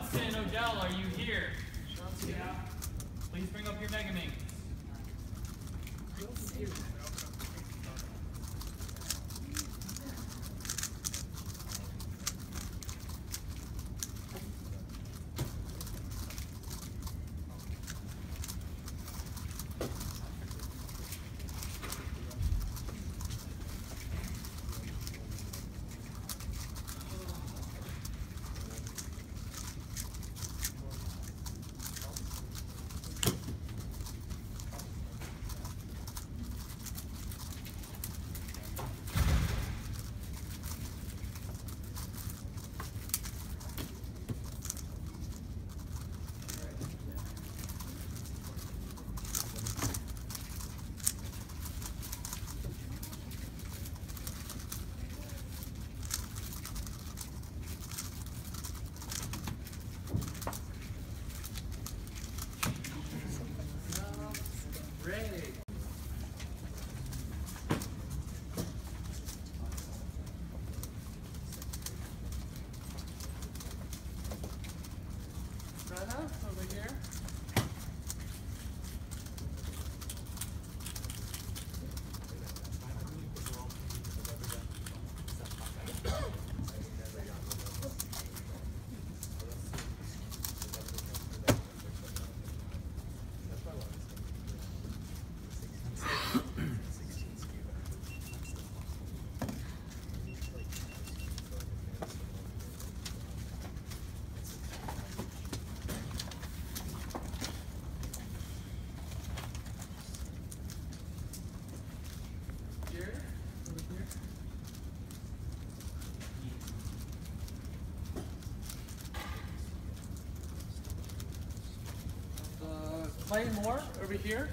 Johnson, Odell, are you here? Yeah. Please bring up your Megaminx. Over here. Play more over here.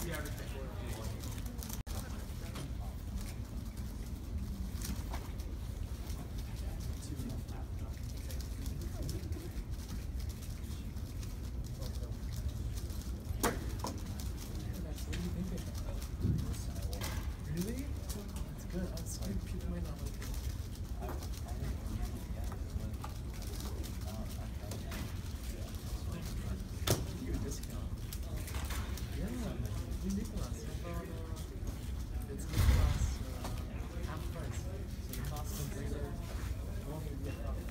the average before? Really? That's good. That's good. People might not like it. Give a discount. Yeah, we Nicholas. It's Nicholas half price. So the cost of later won't even get up.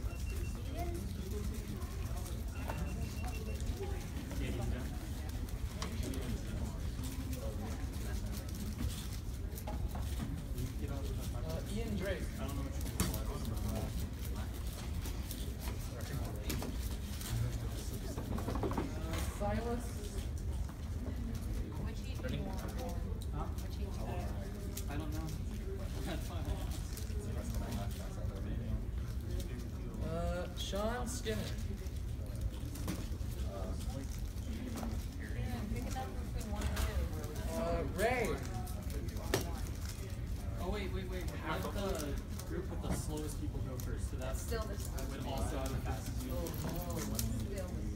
Ian Drake. I don't know what you're Silas. Which heat do you want? Huh? Which heat do you want? I don't know. That's fine. Sean Skinner. Yeah, pick a number between 1 and 2. Ray. Oh wait. Have the group with the slowest people go first. So that's Still this. would also have the fastest. Oh, no. Still.